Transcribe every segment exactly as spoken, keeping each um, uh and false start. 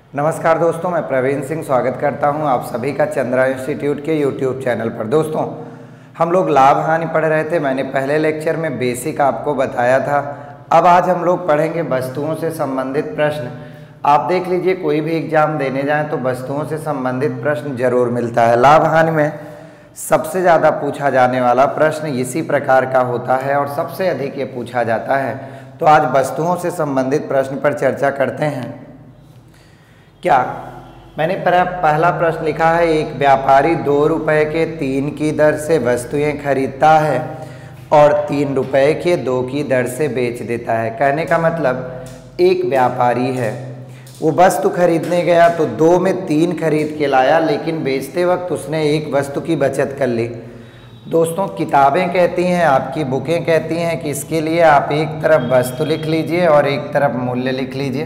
नमस्कार दोस्तों, मैं प्रवीण सिंह स्वागत करता हूं आप सभी का चंद्रा इंस्टीट्यूट के यूट्यूब चैनल पर। दोस्तों, हम लोग लाभ हानि पढ़ रहे थे। मैंने पहले लेक्चर में बेसिक आपको बताया था। अब आज हम लोग पढ़ेंगे वस्तुओं से संबंधित प्रश्न। आप देख लीजिए, कोई भी एग्जाम देने जाएं तो वस्तुओं से संबंधित प्रश्न जरूर मिलता है। लाभ हानि में सबसे ज़्यादा पूछा जाने वाला प्रश्न इसी प्रकार का होता है और सबसे अधिक ये पूछा जाता है। तो आज वस्तुओं से संबंधित प्रश्न पर चर्चा करते हैं। क्या मैंने पहला प्रश्न लिखा है, एक व्यापारी दो रुपए के तीन की दर से वस्तुएं खरीदता है और तीन रुपए के दो की दर से बेच देता है। कहने का मतलब, एक व्यापारी है, वो वस्तु खरीदने गया तो दो में तीन खरीद के लाया, लेकिन बेचते वक्त उसने एक वस्तु की बचत कर ली। दोस्तों, किताबें कहती हैं, आपकी बुकें कहती हैं कि इसके लिए आप एक तरफ वस्तु लिख लीजिए और एक तरफ मूल्य लिख लीजिए।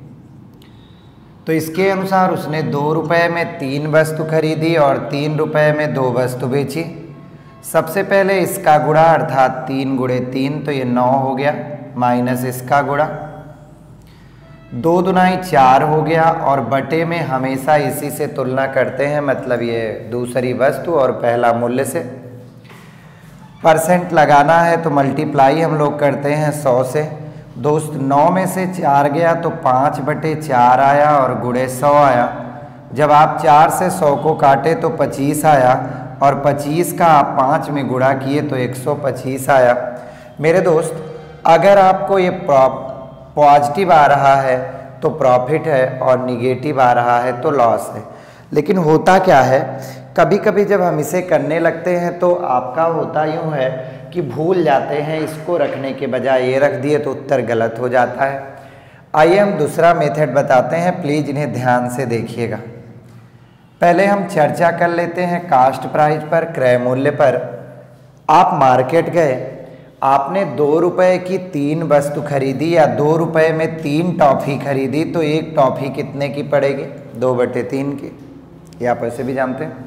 तो इसके अनुसार उसने दो रुपए में तीन वस्तु खरीदी और तीन रुपए में दो वस्तु बेची। सबसे पहले इसका गुणा अर्थात तीन गुणे तीन, तो ये नौ हो गया, माइनस इसका गुणा, दो दुनाई चार हो गया और बटे में हमेशा इसी से तुलना करते हैं, मतलब ये दूसरी वस्तु और पहला मूल्य से। परसेंट लगाना है तो मल्टीप्लाई हम लोग करते हैं सौ से। दोस्त, नौ में से चार गया तो पाँच बटे चार आया और गुणे सौ आया। जब आप चार से सौ को काटे तो पच्चीस आया और पच्चीस का आप पाँच में गुणा किए तो एक सौ पच्चीस आया। मेरे दोस्त, अगर आपको ये पॉजिटिव आ रहा है तो प्रॉफिट है और निगेटिव आ रहा है तो लॉस है। लेकिन होता क्या है, कभी कभी जब हम इसे करने लगते हैं तो आपका होता यूँ है कि भूल जाते हैं, इसको रखने के बजाय ये रख दिए तो उत्तर गलत हो जाता है। आइए हम दूसरा मेथड बताते हैं, प्लीज़ इन्हें ध्यान से देखिएगा। पहले हम चर्चा कर लेते हैं कास्ट प्राइस पर, क्रय मूल्य पर। आप मार्केट गए, आपने दो रुपए की तीन वस्तु खरीदी या दो रुपए में तीन टॉफ़ी खरीदी, तो एक टॉफ़ी कितने की पड़ेगी? दो बटे तीन की। ये आप ऐसे भी जानते हैं।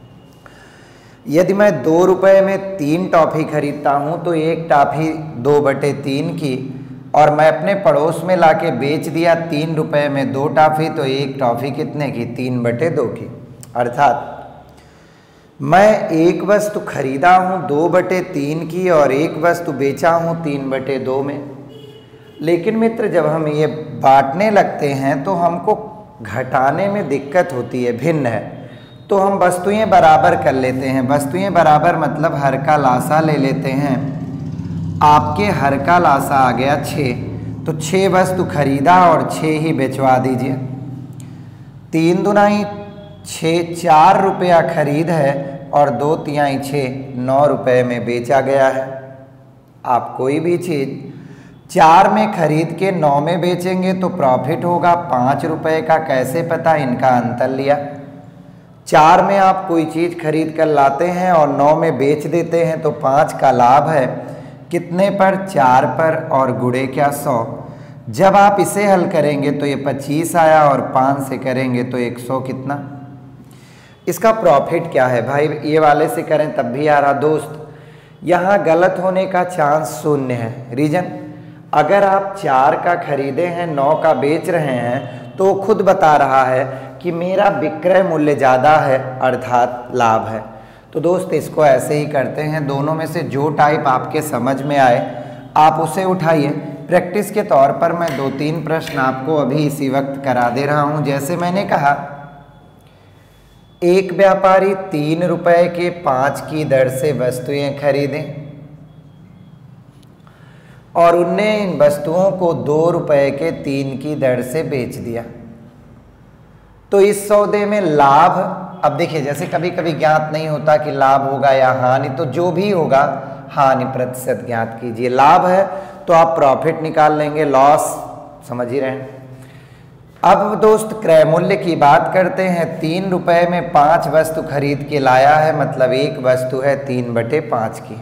यदि मैं दो रुपए में तीन टॉफ़ी खरीदता हूँ तो एक टॉफ़ी दो बटे तीन की, और मैं अपने पड़ोस में लाके बेच दिया तीन रुपए में दो टॉफ़ी, तो एक टॉफ़ी कितने की? तीन बटे दो की। अर्थात मैं एक वस्तु खरीदा हूँ दो बटे तीन की और एक वस्तु बेचा हूँ तीन बटे दो में। लेकिन मित्र, जब हम ये बांटने लगते हैं तो हमको घटाने में दिक्कत होती है, भिन्न है। तो हम वस्तुएं बराबर कर लेते हैं। वस्तुएं बराबर मतलब हर का लासा ले लेते हैं। आपके हर का लासा आ गया छः, तो छः वस्तु खरीदा और छः ही बेचवा दीजिए। तीन दुनाई छः, चार रुपया खरीद है और दो तिहाई छः, नौ रुपये में बेचा गया है। आप कोई भी चीज़ चार में खरीद के नौ में बेचेंगे तो प्रॉफिट होगा पाँच रुपये का। कैसे पता? इनका अंतर लिया। चार में आप कोई चीज़ खरीद कर लाते हैं और नौ में बेच देते हैं तो पाँच का लाभ है। कितने पर? चार पर, और गुणे क्या? सौ। जब आप इसे हल करेंगे तो ये पच्चीस आया और पाँच से करेंगे तो एक सौ कितना? इसका प्रॉफिट क्या है भाई? ये वाले से करें तब भी आ रहा। दोस्त, यहाँ गलत होने का चांस शून्य है। रीजन, अगर आप चार का खरीदे हैं नौ का बेच रहे हैं तो खुद बता रहा है कि मेरा विक्रय मूल्य ज़्यादा है, अर्थात लाभ है। तो दोस्त, इसको ऐसे ही करते हैं। दोनों में से जो टाइप आपके समझ में आए आप उसे उठाइए। प्रैक्टिस के तौर पर मैं दो तीन प्रश्न आपको अभी इसी वक्त करा दे रहा हूँ। जैसे मैंने कहा, एक व्यापारी तीन रुपए के पाँच की दर से वस्तुएं खरीदें और उनने इन वस्तुओं को दो रुपए के तीन की दर से बेच दिया। तो इस सौदे में लाभ, अब देखिए, जैसे कभी कभी ज्ञात नहीं होता कि लाभ होगा या हानि, तो जो भी होगा हानि प्रतिशत ज्ञात कीजिए। लाभ है तो आप प्रॉफिट निकाल लेंगे, लॉस समझ ही रहे हैं। अब दोस्त, क्रय मूल्य की बात करते हैं। तीन रुपए में पाँच वस्तु खरीद के लाया है, मतलब एक वस्तु है तीन बटे पाँच की।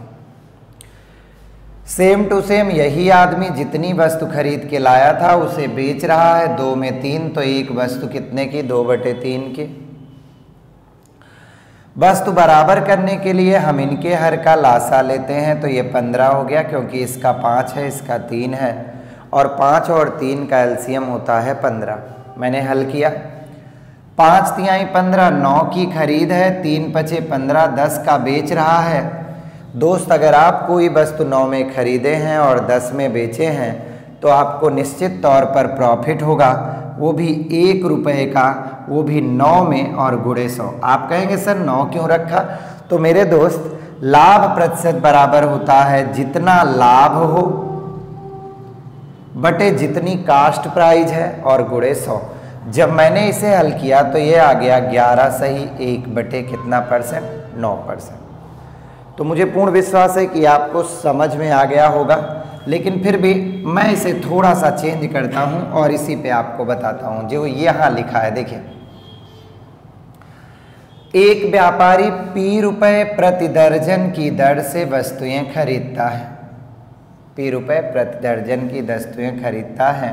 सेम टू सेम यही आदमी जितनी वस्तु खरीद के लाया था उसे बेच रहा है दो में तीन, तो एक वस्तु कितने की? दो बटे तीन की। वस्तु बराबर करने के लिए हम इनके हर का लासा लेते हैं, तो ये पंद्रह हो गया, क्योंकि इसका पाँच है इसका तीन है, और पाँच और तीन का एलसीएम होता है पंद्रह। मैंने हल किया। पाँच तिहाई पंद्रह, नौ की खरीद है, तीन पचे पंद्रह, दस का बेच रहा है। दोस्त अगर आप कोई वस्तु नौ में खरीदे हैं और दस में बेचे हैं तो आपको निश्चित तौर पर प्रॉफिट होगा, वो भी एक रुपये का, वो भी नौ में और गुणे सौ। आप कहेंगे सर नौ क्यों रखा? तो मेरे दोस्त लाभ प्रतिशत बराबर होता है जितना लाभ हो बटे जितनी कास्ट प्राइस है और गुणे सौ। जब मैंने इसे हल किया तो ये आ गया ग्यारह सही एक बटे कितना परसेंट? नौ परसेंट। तो मुझे पूर्ण विश्वास है कि आपको समझ में आ गया होगा, लेकिन फिर भी मैं इसे थोड़ा सा चेंज करता हूं और इसी पे आपको बताता हूं जो यहां लिखा है। देखिए, एक व्यापारी पी रुपए प्रति दर्जन की दर से वस्तुएं खरीदता है। पी रुपए प्रति दर्जन की वस्तुएं खरीदता है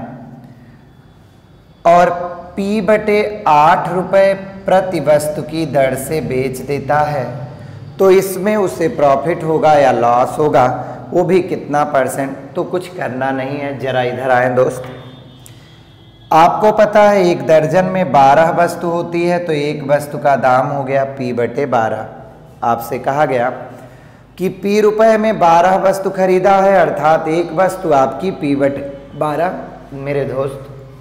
और पी बटे आठ रुपए प्रति वस्तु की दर से बेच देता है। तो इसमें उसे प्रॉफिट होगा या लॉस होगा, वो भी कितना परसेंट? तो कुछ करना नहीं है, जरा इधर आए दोस्त। आपको पता है एक दर्जन में बारह वस्तु होती है, तो एक वस्तु का दाम हो गया पी बटे बारह। आपसे कहा गया कि पी रुपए में बारह वस्तु खरीदा है, अर्थात एक वस्तु आपकी पी बटे बारह। मेरे दोस्त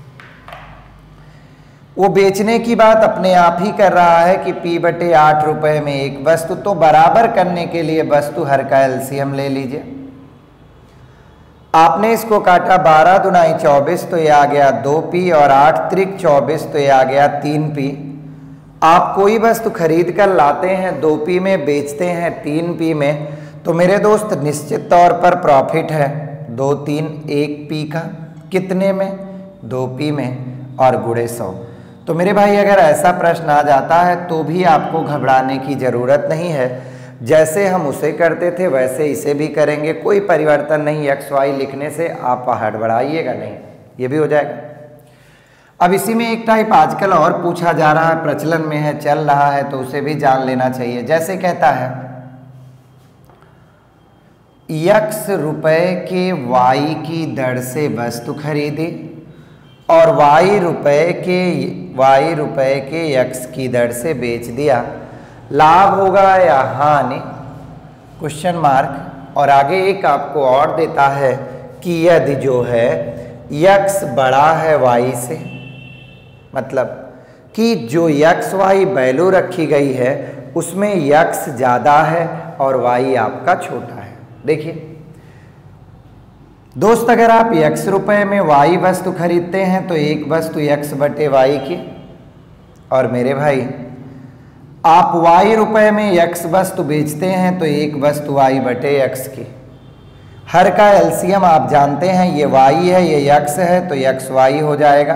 वो बेचने की बात अपने आप ही कर रहा है कि पी बटे आठ रुपये में एक वस्तु। तो बराबर करने के लिए वस्तु हर का एलसीएम ले लीजिए। आपने इसको काटा, बारह दुनाई चौबीस, तो ये आ गया दो पी और आठ त्रिक चौबीस, तो ये आ गया तीन पी। आप कोई वस्तु खरीद कर लाते हैं दो पी में, बेचते हैं तीन पी में, तो मेरे दोस्त निश्चित तौर पर प्रॉफिट है दो तीन एक पी का। कितने में? दो पी में और गुणे सौ। तो मेरे भाई अगर ऐसा प्रश्न आ जाता है तो भी आपको घबराने की ज़रूरत नहीं है। जैसे हम उसे करते थे वैसे इसे भी करेंगे, कोई परिवर्तन नहीं। एक्स वाई लिखने से आप हड़बड़ाइएगा नहीं, ये भी हो जाएगा। अब इसी में एक टाइप आजकल और पूछा जा रहा है, प्रचलन में है, चल रहा है, तो उसे भी जान लेना चाहिए। जैसे कहता है यक्स रुपए के वाई की दर से वस्तु खरीदी और वाई रुपए के वाई रुपए के यक्स की दर से बेच दिया, लाभ होगा या हानि? Question mark. और आगे एक आपको और देता है कि यदि जो है यक्स बड़ा है वाई से, मतलब कि जो यक्स वाई वैल्यू रखी गई है उसमें यक्स ज़्यादा है और वाई आपका छोटा है। देखिए दोस्त, अगर आप यक्स रुपए में वाई वस्तु खरीदते हैं तो एक वस्तु यक्स बटे वाई की, और मेरे भाई आप वाई रुपए में यक्स वस्तु बेचते हैं तो एक वस्तु वाई बटे यक्स की। हर का एलसीएम आप जानते हैं, ये वाई है ये यक्स है, तो यक्स वाई हो जाएगा।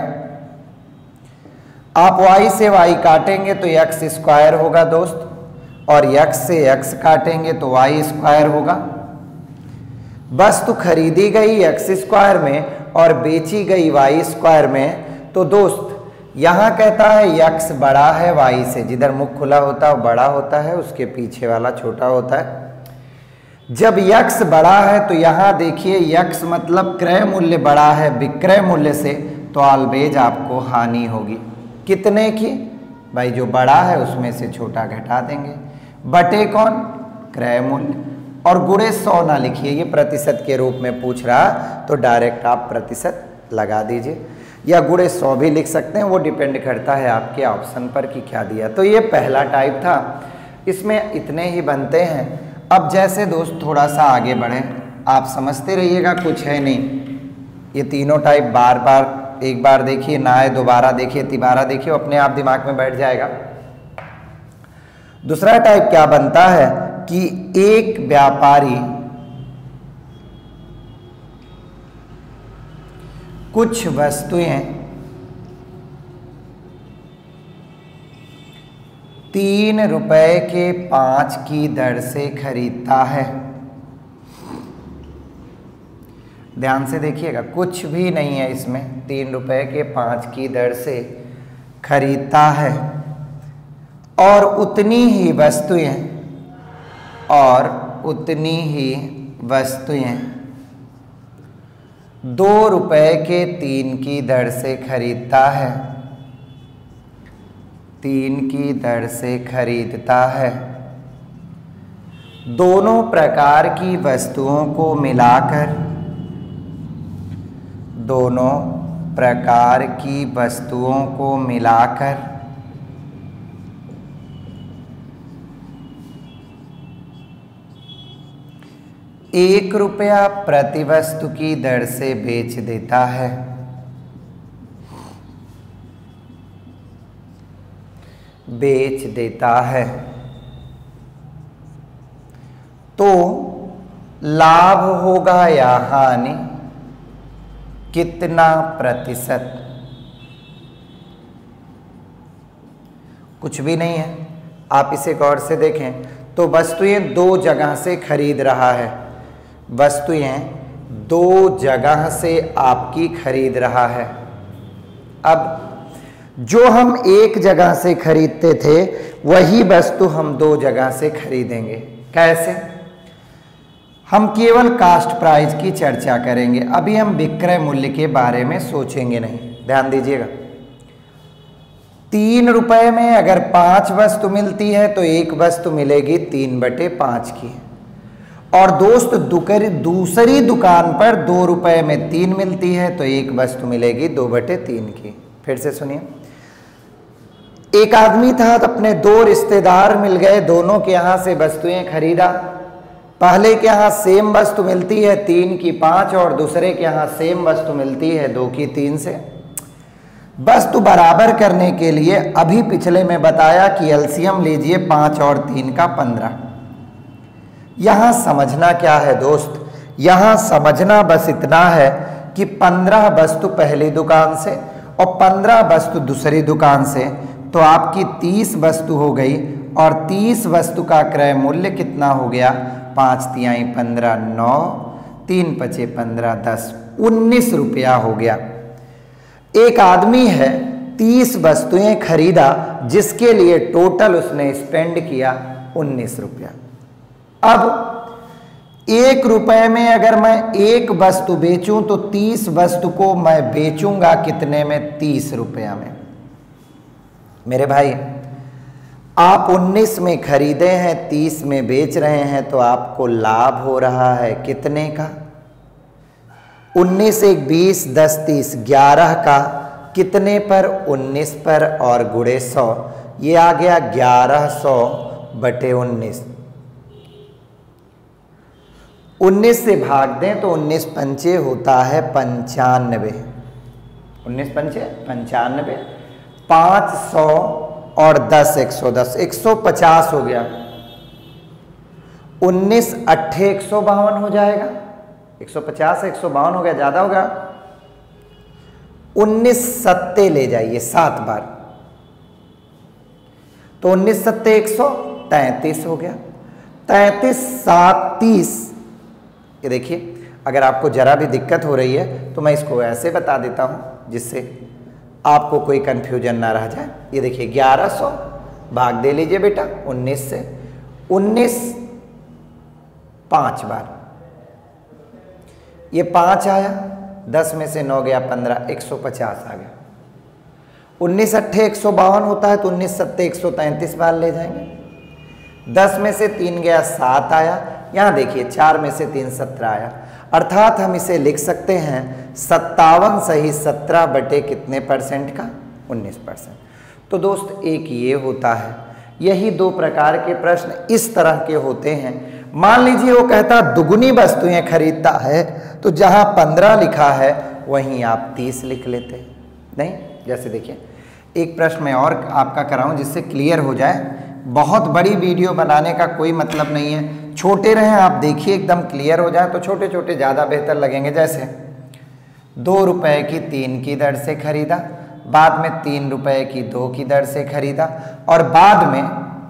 आप वाई से वाई काटेंगे तो यक्स स्क्वायर होगा दोस्त, और यक्स से यक्स काटेंगे तो वाई स्क्वायर होगा। वस्तु खरीदी गई एक्स स्क्वायर में और बेची गई वाई स्क्वायर में, तो दोस्त यहाँ कहता है यक्स बड़ा है वाई से। जिधर मुख खुला होता है वो बड़ा होता है, उसके पीछे वाला छोटा होता है। जब यक्स बड़ा है तो यहाँ देखिए यक्स मतलब क्रय मूल्य बड़ा है विक्रय मूल्य से, तो ऑलवेज आपको हानि होगी। कितने की? भाई जो बड़ा है उसमें से छोटा घटा देंगे, बटे कौन? क्रय मूल्य। और गुणे सौ ना लिखिए, ये प्रतिशत के रूप में पूछ रहा, तो डायरेक्ट आप प्रतिशत लगा दीजिए, या गुणे सौ भी लिख सकते हैं, वो डिपेंड करता है आपके ऑप्शन पर कि क्या दिया। तो ये पहला टाइप था, इसमें इतने ही बनते हैं। अब जैसे दोस्त थोड़ा सा आगे बढ़ें, आप समझते रहिएगा, कुछ है नहीं। ये तीनों टाइप बार बार एक बार देखिए ना है, दोबारा देखिए, तिबारा देखिए, अपने आप दिमाग में बैठ जाएगा। दूसरा टाइप क्या बनता है कि एक व्यापारी कुछ वस्तुएं तीन रुपए के पांच की दर से खरीदता है। ध्यान से देखिएगा, कुछ भी नहीं है इसमें, तीन रुपए के पांच की दर से खरीदता है और उतनी ही वस्तुएं और उतनी ही वस्तुएं दो रुपए के तीन की दर से खरीदता है। तीन की दर से खरीदता है। दोनों प्रकार की वस्तुओं को मिलाकर दोनों प्रकार की वस्तुओं को मिलाकर एक रुपया प्रति वस्तु की दर से बेच देता है। बेच देता है तो लाभ होगा या हानि, कितना प्रतिशत? कुछ भी नहीं है। आप इसे गौर से देखें तो वस्तुएं दो जगह से खरीद रहा है। वस्तुएं दो जगह से आपकी खरीद रहा है। अब जो हम एक जगह से खरीदते थे वही वस्तु हम दो जगह से खरीदेंगे। कैसे? हम केवल कास्ट प्राइस की चर्चा करेंगे। अभी हम विक्रय मूल्य के बारे में सोचेंगे नहीं। ध्यान दीजिएगा, तीन रुपए में अगर पांच वस्तु मिलती है तो एक वस्तु मिलेगी तीन बटे पांच की। और दोस्त दूसरी दुकान पर दो रुपए में तीन मिलती है तो एक वस्तु मिलेगी दो बटे तीन की। फिर से सुनिए, एक आदमी था, अपने दो रिश्तेदार मिल गए, दोनों के यहां से वस्तुएं खरीदा। पहले के यहां सेम वस्तु मिलती है तीन की पांच और दूसरे के यहां सेम वस्तु मिलती है दो की तीन से। वस्तु बराबर करने के लिए अभी पिछले में बताया कि एलसीएम लीजिए पांच और तीन का पंद्रह। यहां समझना क्या है दोस्त? यहां समझना बस इतना है कि पंद्रह वस्तु पहली दुकान से और पंद्रह वस्तु दूसरी दुकान से, तो आपकी तीस वस्तु हो गई और तीस वस्तु का क्रय मूल्य कितना हो गया? पाँच तिहाई पंद्रह, नौ, तीन पचे पंद्रह, दस, उन्नीस रुपया हो गया। एक आदमी है, तीस वस्तुएं खरीदा जिसके लिए टोटल उसने स्पेंड किया उन्नीस रुपया। अब एक रुपए में अगर मैं एक वस्तु बेचूं तो तीस वस्तु को मैं बेचूंगा कितने में? तीस रुपया में। मेरे भाई, आप उन्नीस में खरीदे हैं, तीस में बेच रहे हैं तो आपको लाभ हो रहा है कितने का? उन्नीस एक बीस, दस तीस, ग्यारह का। कितने पर? उन्नीस पर और गुड़े सौ। ये आ गया ग्यारह सौ बटे उन्नीस। उन्नीस से भाग दें तो उन्नीस पंचे होता है पंचानवे। उन्नीस पंचे पंचानवे, पाँच सौ और दस एक सौ दस, एक सौ पचास हो गया। उन्नीस अट्ठे एक सौ बावन हो जाएगा। एक सौ पचास एक सौ बावन हो गया, ज्यादा होगा। उन्नीस सत्ते ले जाइए सात बार, तो उन्नीस सत्ते एक सौ तैतीस हो गया। तैतीस सात तीस। ये देखिए, अगर आपको जरा भी दिक्कत हो रही है तो मैं इसको ऐसे बता देता हूं जिससे आपको कोई कंफ्यूजन ना रह जाए। ये देखिए, ग्यारह सौ भाग दे लीजिए बेटा उन्नीस से। उन्नीस पांच बार, ये पांच आया, दस में से नौ गया पंद्रह, एक सौ पचास आ गया। उन्नीस अट्ठे एक सौ बावन होता है तो उन्नीस सत्ते एक सौ तैंतीस बार ले जाएंगे। दस में से तीन गया सात आया। यहां देखिए, चार में से तीन सत्रह आया। अर्थात हम इसे लिख सकते हैं सत्तावन सही सत्रह बटे कितने परसेंट का? उन्नीस परसेंट। तो दोस्त, एक ये होता है। यही दो प्रकार के प्रश्न इस तरह के होते हैं। मान लीजिए वो कहता दुगुनी वस्तुएं खरीदता है, तो जहां पंद्रह लिखा है वहीं आप तीस लिख लेते नहीं। जैसे देखिए, एक प्रश्न मैं और आपका कराऊं जिससे क्लियर हो जाए। बहुत बड़ी वीडियो बनाने का कोई मतलब नहीं है, छोटे रहें आप देखिए, एकदम क्लियर हो जाए तो छोटे छोटे ज़्यादा बेहतर लगेंगे। जैसे दो रुपए की तीन की दर से खरीदा, बाद में तीन रुपए की दो की दर से खरीदा और बाद में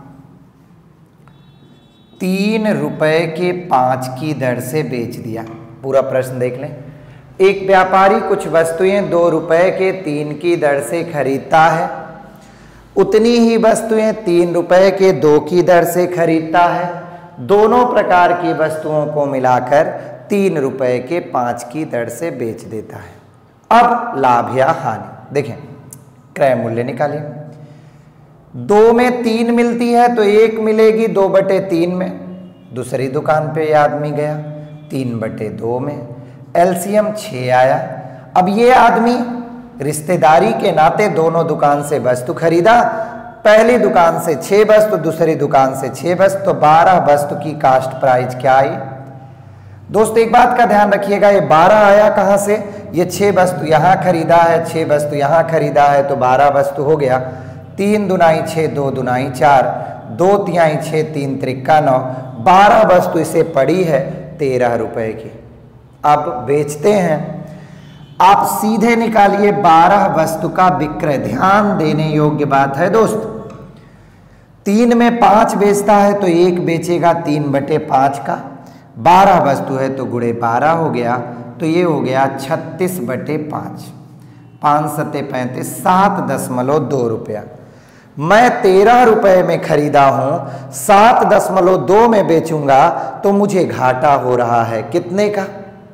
तीन रुपए के पाँच की दर से बेच दिया। पूरा प्रश्न देख लें। एक व्यापारी कुछ वस्तुएं दो रुपए के तीन की दर से खरीदता है, उतनी ही वस्तुएं तीन रुपए के दो की दर से खरीदता है। दोनों प्रकार की वस्तुओं को मिलाकर तीन रुपए के पाँच की दर से बेच देता है। अब लाभ या हानि देखें, क्रय मूल्य निकालिए। दो में तीन मिलती है तो एक मिलेगी दो बटे तीन में। दूसरी दुकान पे ये आदमी गया, तीन बटे दो में, एलसीएम छः आया। अब ये आदमी रिश्तेदारी के नाते दोनों दुकान से वस्तु खरीदा, पहली दुकान से छः वस्तु, दूसरी दुकान से छः वस्तु, तो बारह वस्तु की कास्ट प्राइस क्या आई? दोस्त एक बात का ध्यान रखिएगा, ये बारह आया कहाँ से? ये छः वस्तु यहाँ खरीदा है, छः वस्तु यहाँ खरीदा है, तो बारह वस्तु हो गया। तीन दुनाई छः, दो दुनाई चार, दो तिहाई छः, तीन त्रिक्का नौ, बारह वस्तु इसे पड़ी है तेरह रुपए की। अब बेचते हैं, आप सीधे निकालिए बारह वस्तु का विक्रय। ध्यान देने योग्य बात है दोस्त, तीन में पाँच बेचता है तो एक बेचेगा तीन बटे पाँच का, बारह वस्तु है तो गुणे बारह हो गया, तो ये हो गया छत्तीस बटे पाँच, पाँच सत्ते पैंतीस, सात दशमलव दो रुपया। मैं तेरह रुपए में खरीदा हूं, सात दशमलव दो में बेचूंगा तो मुझे घाटा हो रहा है कितने का?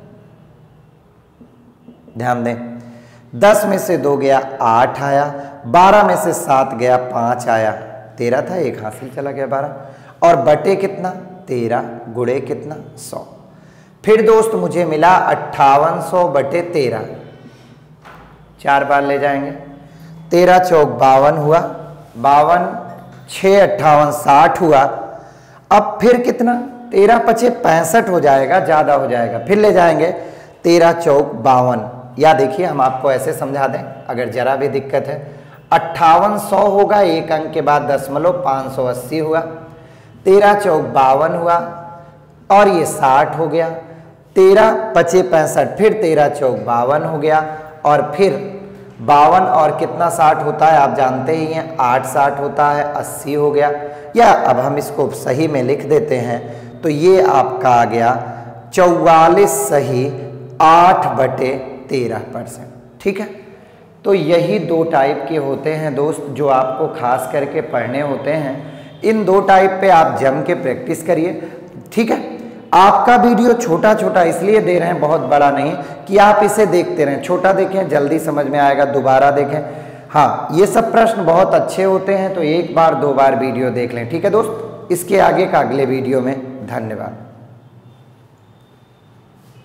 ध्यान दें, दस में से दो गया आठ आया, बारह में से सात गया पाँच आया, तेरह था एक हासिल चला गया बारह, और बटे कितना? तेरह, गुणे कितना? सौ। फिर दोस्त मुझे मिला अट्ठावन सौ बटे तेरह, चार बार ले जाएंगे, तेरह चौक बावन हुआ, बावन छः अट्ठावन साठ हुआ। अब फिर कितना? तेरह पचे पैंसठ हो जाएगा, ज़्यादा हो जाएगा, फिर ले जाएंगे तेरह चौक बावन। या देखिए हम आपको ऐसे समझा दें अगर जरा भी दिक्कत है, अट्ठावन सौ होगा, एक अंक के बाद दशमलव, पाँच सौ अस्सी हुआ, तेरह चौक बावन हुआ, और ये साठ हो गया, तेरह पचे पैंसठ, फिर तेरह चौक बावन हो गया, और फिर बावन और कितना साठ होता है आप जानते ही हैं, आठ साठ होता है, अस्सी हो गया। या अब हम इसको सही में लिख देते हैं, तो ये आपका आ गया चौवालीस सही आठ बटे तेरह परसेंट। ठीक है, तो यही दो टाइप के होते हैं दोस्त जो आपको खास करके पढ़ने होते हैं। इन दो टाइप पे आप जम के प्रैक्टिस करिए। ठीक है, आपका वीडियो छोटा छोटा इसलिए दे रहे हैं, बहुत बड़ा नहीं, कि आप इसे देखते रहें, छोटा देखें जल्दी समझ में आएगा, दोबारा देखें। हाँ, ये सब प्रश्न बहुत अच्छे होते हैं, तो एक बार दो बार वीडियो देख लें। ठीक है दोस्त, इसके आगे का अगले वीडियो में। धन्यवाद।